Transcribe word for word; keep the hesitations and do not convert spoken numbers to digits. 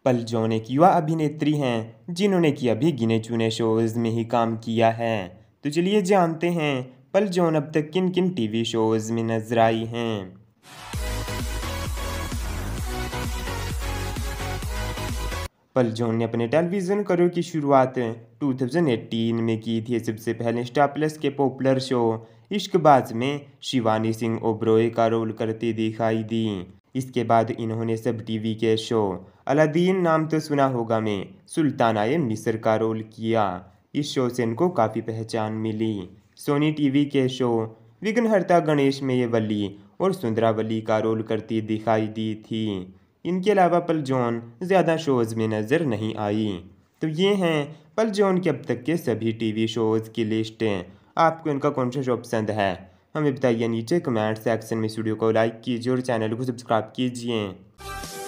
पल जॉन एक युवा अभिनेत्री हैं जिन्होंने कि अभी गिने चुने शोज़ में ही काम किया है। तो चलिए जानते हैं पल जॉन अब तक किन किन टीवी शोज़ में नजर आई हैं। पल जॉन ने अपने टेलीविज़न करियर की शुरुआत दो हज़ार अठारह में की थी। सबसे पहले स्टार प्लस के पॉपुलर शो इश्कबाज में शिवानी सिंह ओबरॉय का रोल करती दिखाई दी। इसके बाद इन्होंने सब टीवी के शो अलादीन नाम तो सुना होगा में सुल्ताना मिस्र का रोल किया। इस शो से इनको काफ़ी पहचान मिली। सोनी टीवी के शो विघ्नहर्ता गणेश में ये वली और सुंदरावली का रोल करती दिखाई दी थी। इनके अलावा पल जॉन ज़्यादा शोज़ में नज़र नहीं आई। तो ये हैं पल जॉन के अब तक के सभी टीवी शोज़ की लिस्टें। आपको इनका कौन सा शो पसंद है हमें बताइए नीचे कमेंट सेक्शन में। इस वीडियो को लाइक कीजिए और चैनल को सब्सक्राइब कीजिए।